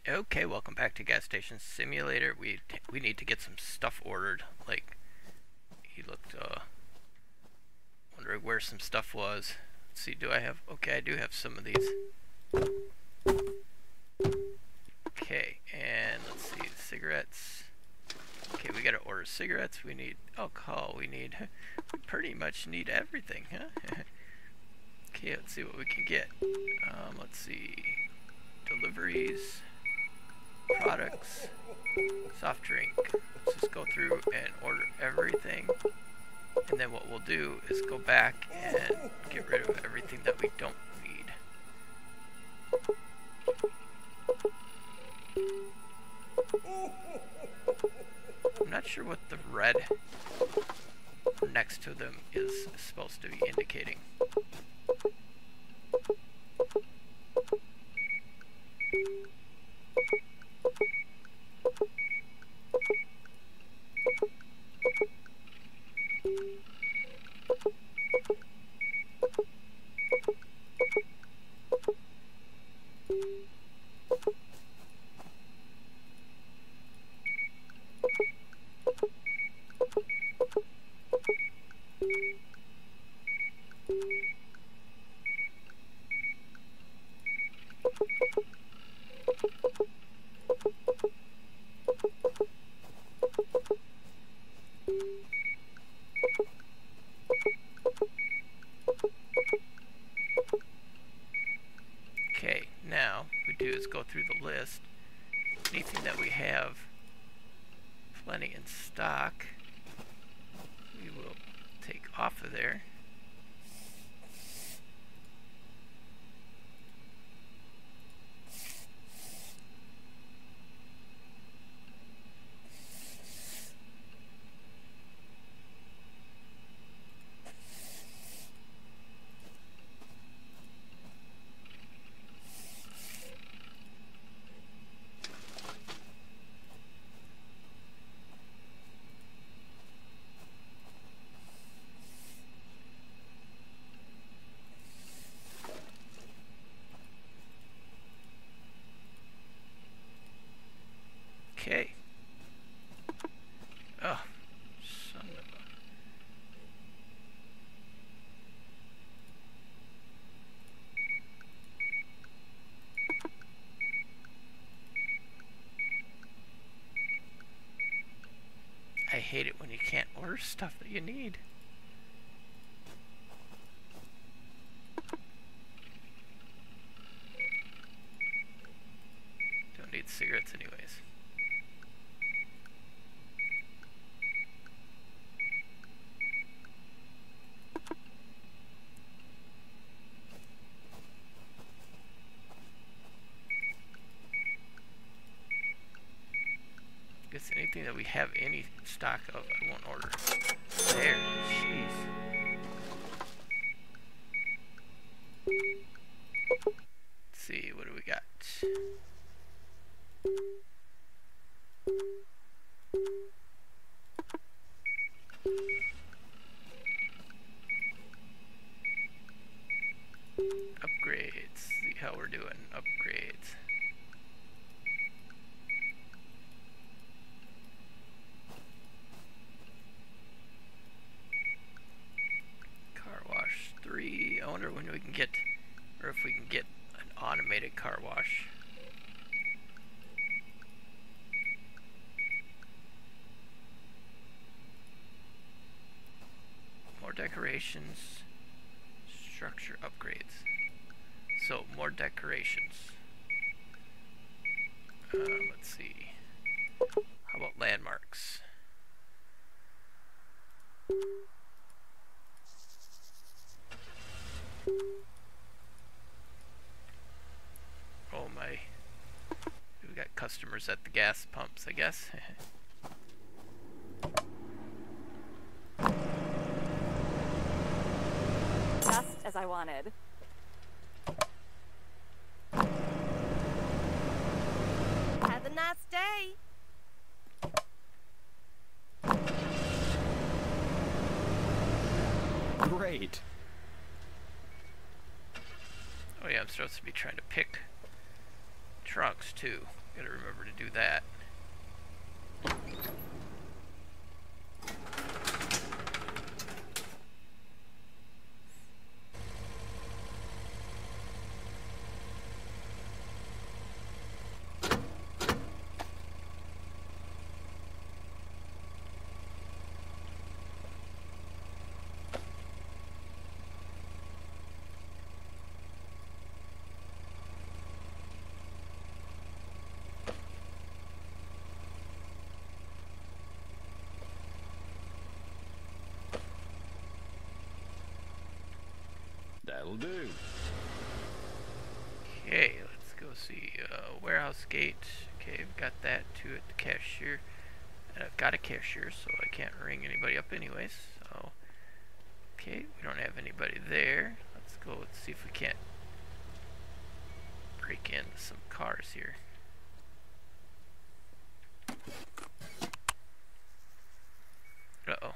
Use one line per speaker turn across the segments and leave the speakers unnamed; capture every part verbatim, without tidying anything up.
Okay, welcome back to Gas Station Simulator. We we need to get some stuff ordered. Like, he looked, uh, wondering where some stuff was. Let's see, do I have, okay, I do have some of these. Okay, and let's see, cigarettes. Okay, we gotta order cigarettes, we need alcohol, we need, we pretty much need everything, huh? Okay, let's see what we can get. Um, let's see, deliveries, products, soft drink. Let's just go through and order everything, and then what we'll do is go back and get rid of everything that we don't need. I'm not sure what the red next to them is supposed to be indicating. Okay, now what we do is go through the list. Anything that we have plenty in stock, we will take off of there. Okay. Oh, son of a... I hate it when you can't order stuff that you need. Don't need cigarettes anyways. Guess anything that we have any stock of, I won't order. There, jeez. Let's see, what do we got? Upgrades. See how we're doing. Upgrades. Car wash three. I wonder when we can get, or if we can get an automated car wash. More decorations. Structure upgrades. So, more decorations. Uh, let's see. How about landmarks? Oh my. We got customers at the gas pumps, I guess.
Just as I wanted. Have a nice day.
Great.
Oh yeah, I'm supposed to be trying to pick trucks too. Gotta remember to do that.
That'll do.
Okay, let's go see uh, warehouse gate. Okay, I've got that too at the cashier. And I've got a cashier, so I can't ring anybody up anyways. So, okay, we don't have anybody there. Let's go and see if we can't break into some cars here. Uh-oh.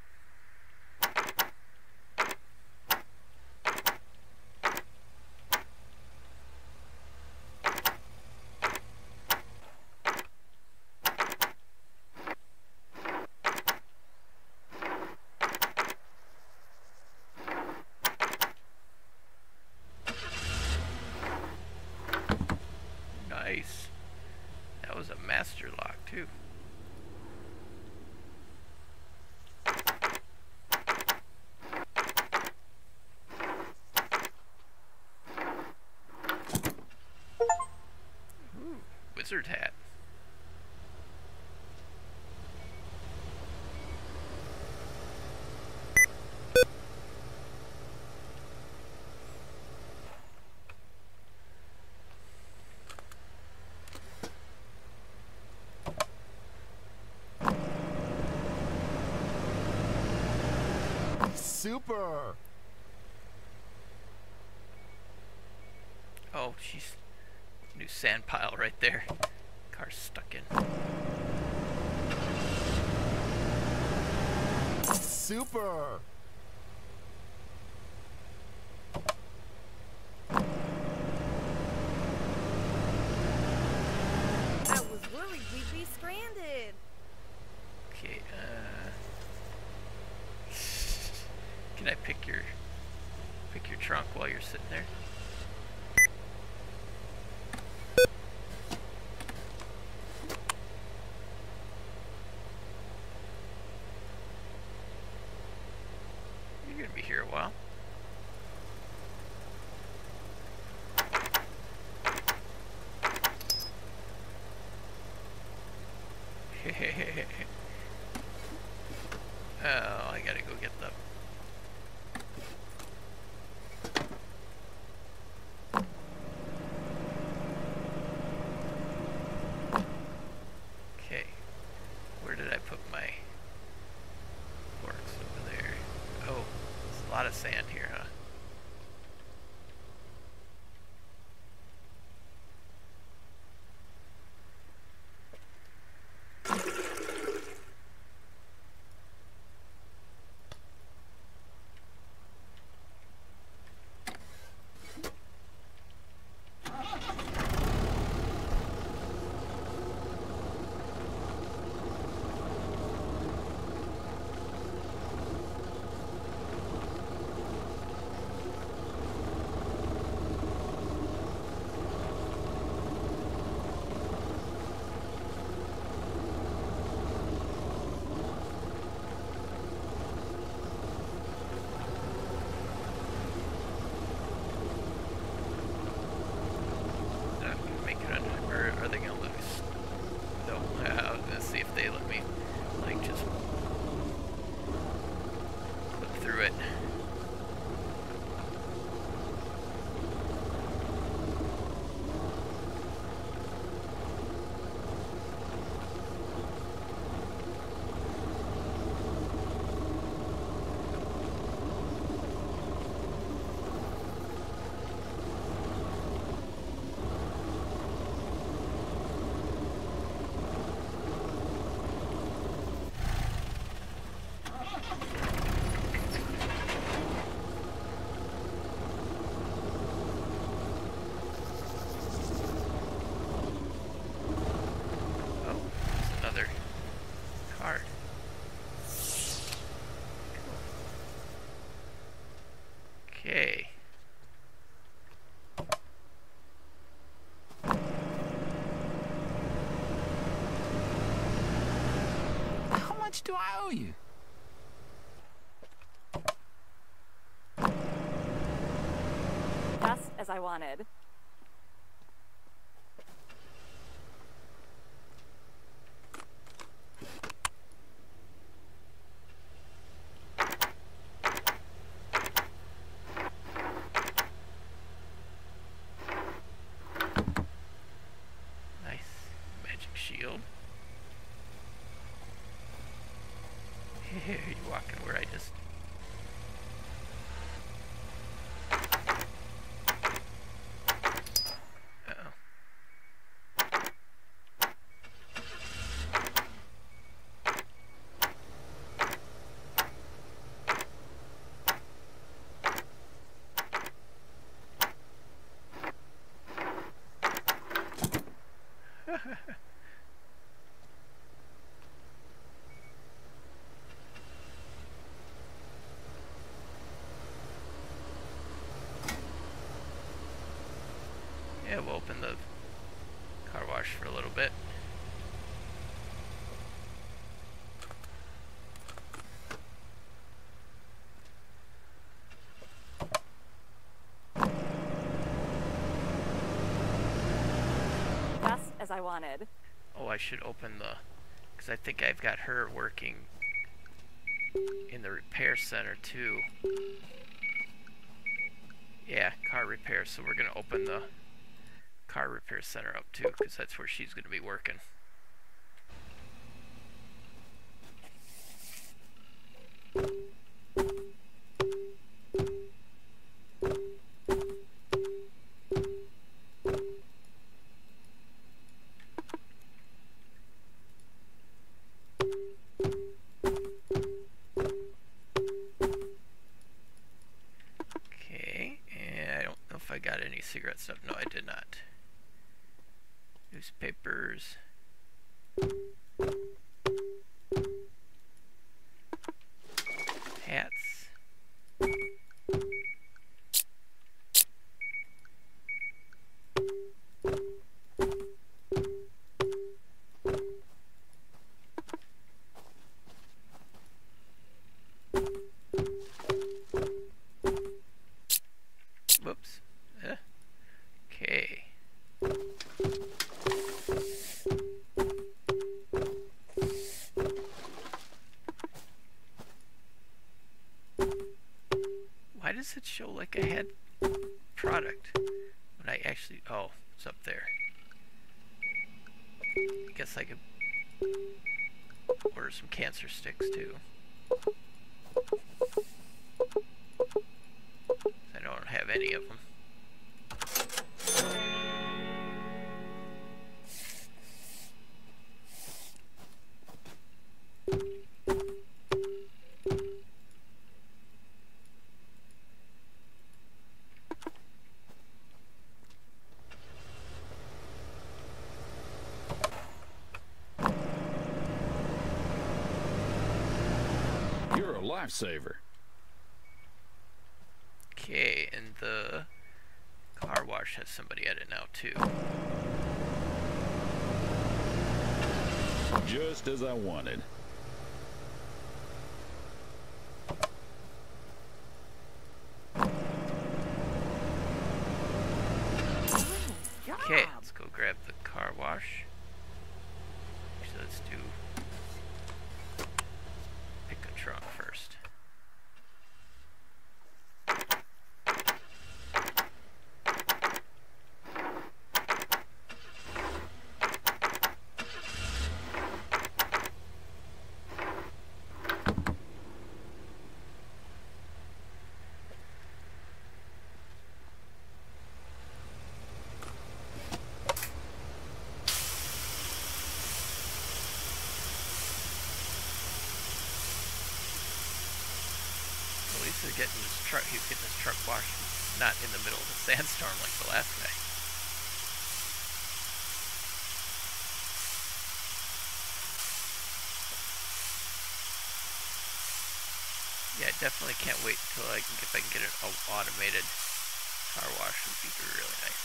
Nice. That was a master lock too. Ooh, wizard hat.
Super!
Oh, jeez. New sand pile right there. Car's stuck in.
Super!
I was worried we'd be stranded.
Okay, uh... can I pick your... pick your trunk while you're sitting there? You're gonna be here a while. Oh, I gotta go get the... Okay, where did I put my forks over there? Oh, there's a lot of sand here, huh? another card. Okay.
How much do I owe you?
Just as I wanted.
Nice. Magic shield. Are you walking where I just... Uh-oh. Yeah, we'll open the car wash for a little bit.
Just as I wanted.
Oh, I should open the... because I think I've got her working in the repair center too. Yeah, car repair, so we're gonna open the car repair center up too, because that's where she's gonna be working. Okay, and I don't know if I got any cigarette stuff. No, I did not. Newspapers. Hats. Whoops. Uh, okay. Why does it show like I had product when I actually... oh, it's up there. I guess I could order some cancer sticks too. I don't have any of them.
You're a lifesaver.
Okay, and the car wash has somebody at it now too.
Just as I wanted.
Okay, let's go grab the car wash. Actually, let's do pick a trunk first. At least he's getting his truck. He's getting his truck washed, not in the middle of a sandstorm like the last guy. Yeah, I definitely can't wait until I can, if I can get an automated car wash, would be really nice.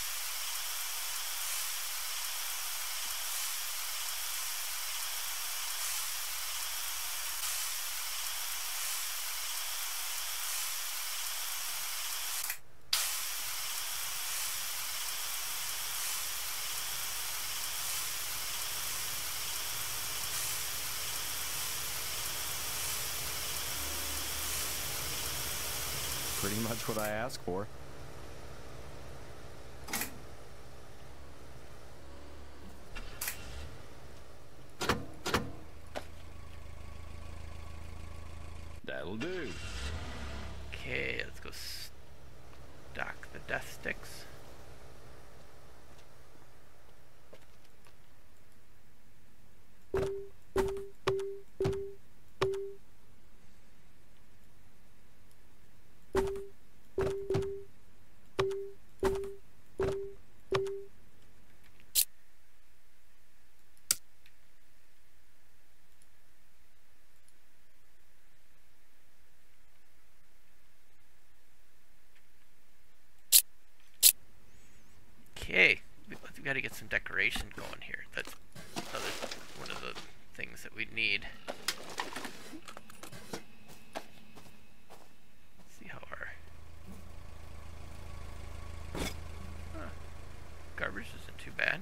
Pretty much what I asked for.
That'll do.
Okay, let's go stock the death sticks. Okay, we- we've got to get some decoration going here. That's another one of the things that we need. Let's see how our huh, garbage isn't too bad.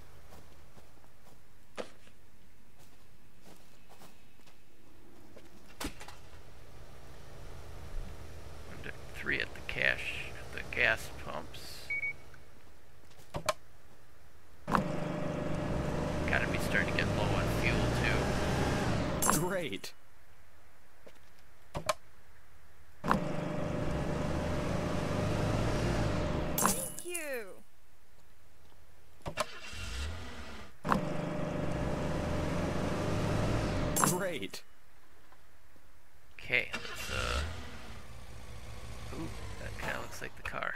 One, two, three at the cash, at the gas pumps. Gotta be starting to get low on fuel too.
Great.
Thank you.
Great.
Okay, let's uh ooh, that kinda looks like the car.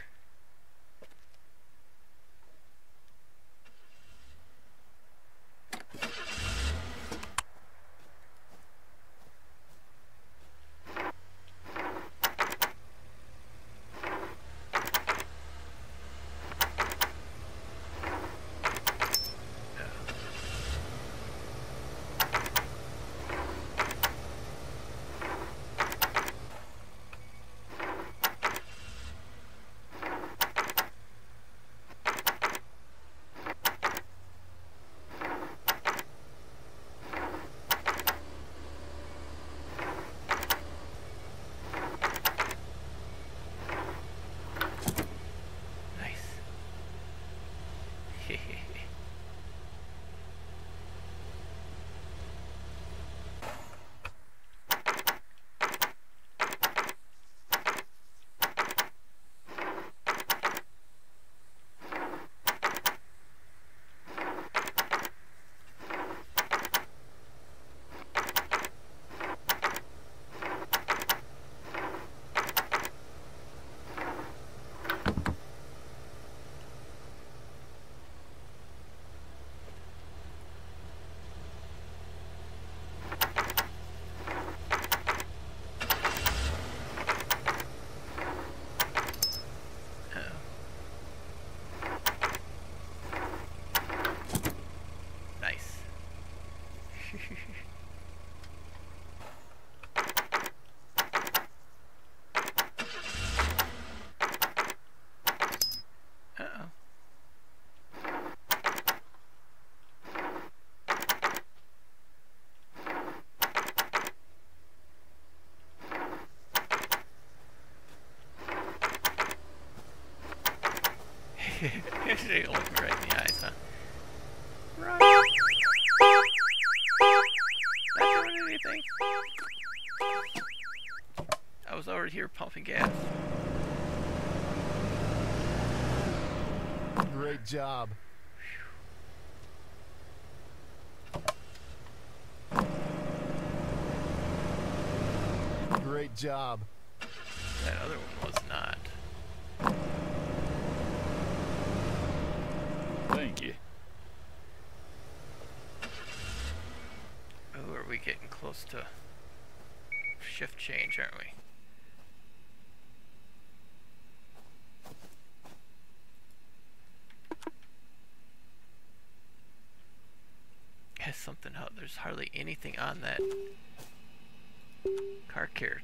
Nice. Uh-oh. They look me right in the eyes, huh? Right. Not doing anything. I was over here pumping gas.
Great job. Great job.
That other one was not.
Thank you.
Oh, are we getting close to shift change, aren't we? has something. There's hardly anything on that car care.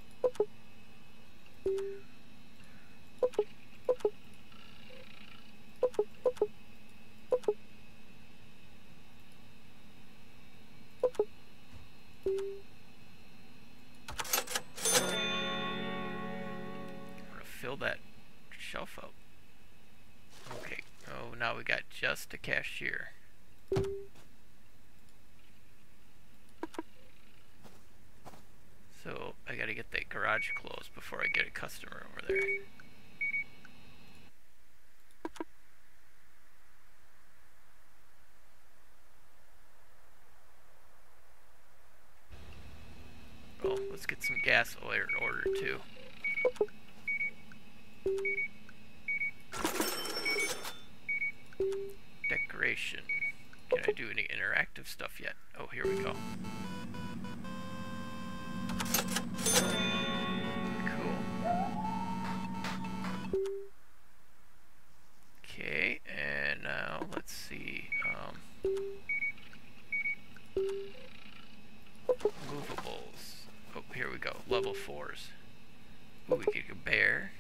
Fill that shelf up. Okay. Oh, now we got just a cashier. So I gotta get that garage closed before I get a customer over there. Well, let's get some gas oil in order too. Decoration. Can I do any interactive stuff yet? Oh, here we go. Cool. Okay, and now let's see. Um, movables. Oh, here we go. Level fours. Ooh, we get a bear.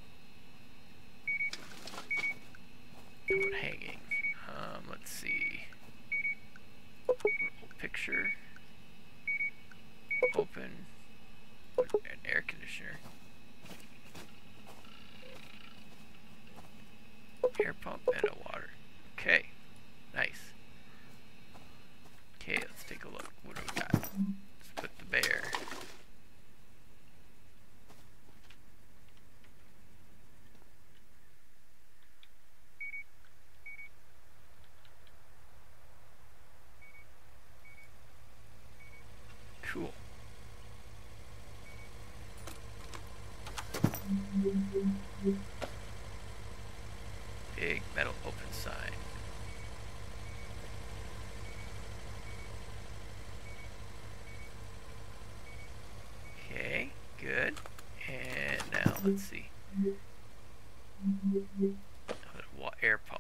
How about hanging? Um, let's see. Picture. Open. An air conditioner. Air pump and a water. Okay. Nice. Okay, let's take a look. What do we got? Let's put the bear. Cool. Big metal open sign. Okay, good. And now let's see. Oh, air pump.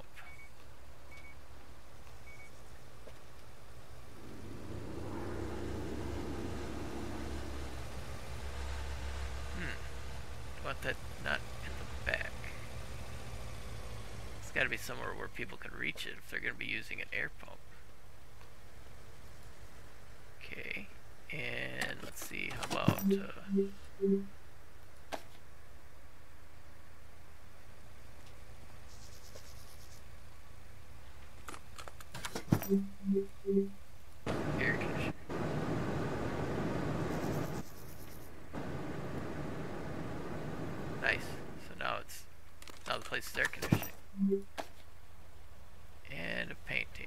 Want that not in the back. It's got to be somewhere where people can reach it if they're going to be using an air pump. Okay, and let's see, how about uh, air conditioner. Nice. So now it's now the place is air conditioning. And a painting.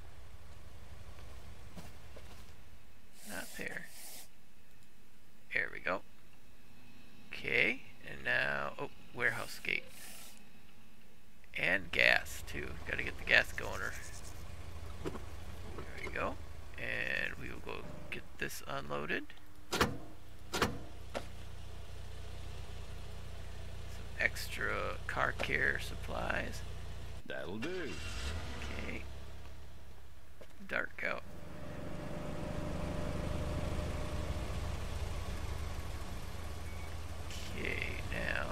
Not there. There we go. Okay, and now oh, warehouse gate. And gas too. Gotta get the gas going. Or there we go. And we will go get this unloaded. Extra car care supplies.
That'll do.
Okay. Dark out. Okay, now.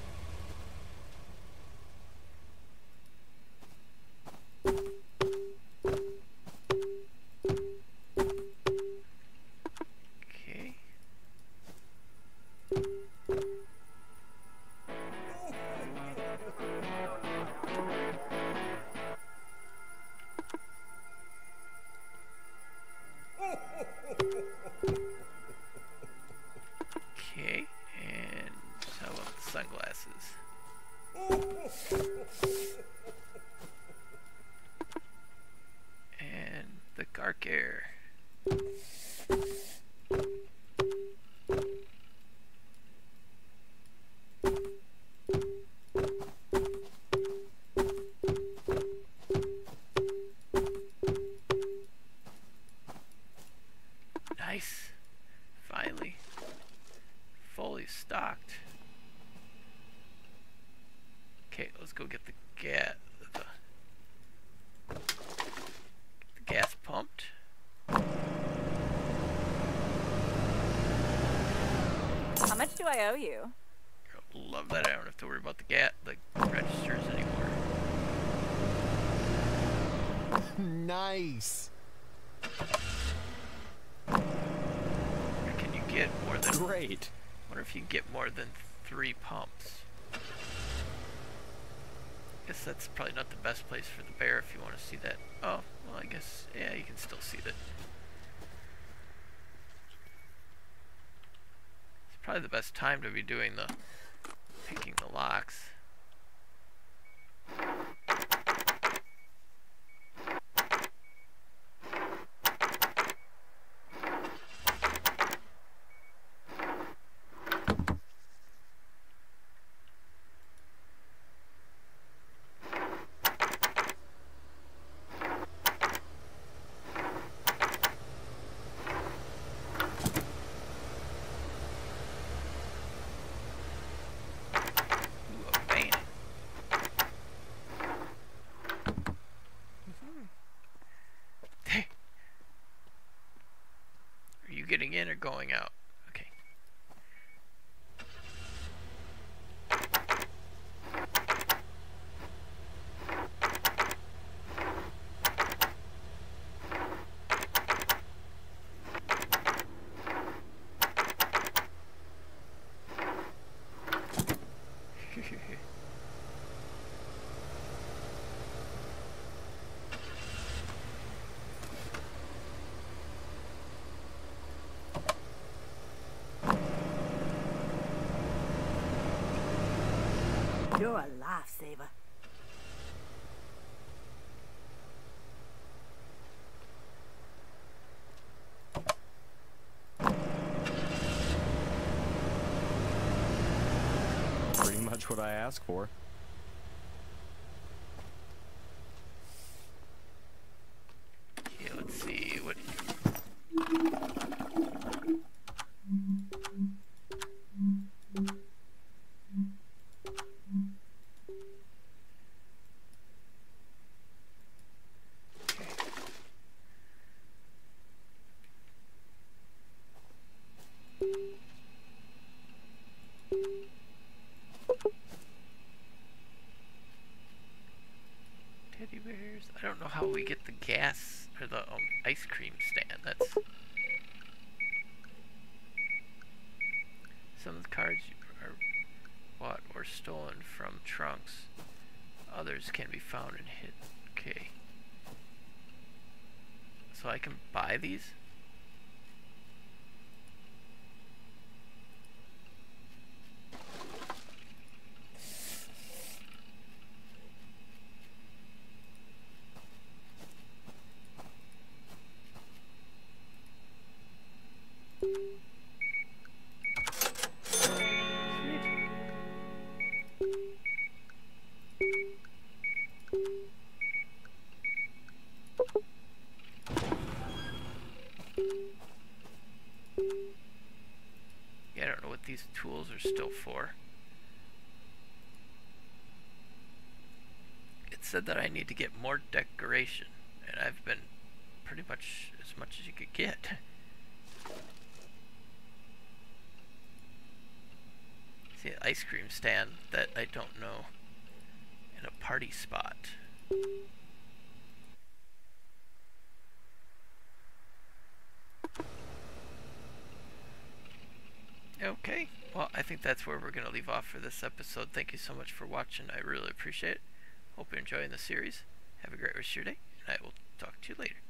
Okay. Okay, and how about the sunglasses? And the car care. Nice. Finally. Fully stocked. Okay, let's go get the gas. The, the gas pumped.
do I owe you?
I love that I don't have to worry about the gat, the registers anymore.
Nice.
Or can you get more than...
Great.
I wonder if you can get more than three pumps. I guess that's probably not the best place for the bear if you want to see that. Oh, well I guess, yeah, you can still see that. It's probably the best time to be doing the picking the locks. Getting in or going out? Okay.
You're a lifesaver.
Pretty much what I asked for.
Okay, let's see what. Teddy bears. I don't know how we get the gas or the um, ice cream stand. That's some of the cards are bought or stolen from trunks. Others can be found and hit. Okay. So I can buy these? Yeah, I don't know what these tools are still for. It said that I need to get more decoration, and I've been pretty much as much as you could get. See an ice cream stand that I don't know in a party spot. Okay, well, I think that's where we're going to leave off for this episode. Thank you so much for watching. I really appreciate it. Hope you're enjoying the series. Have a great rest of your day, and I will talk to you later.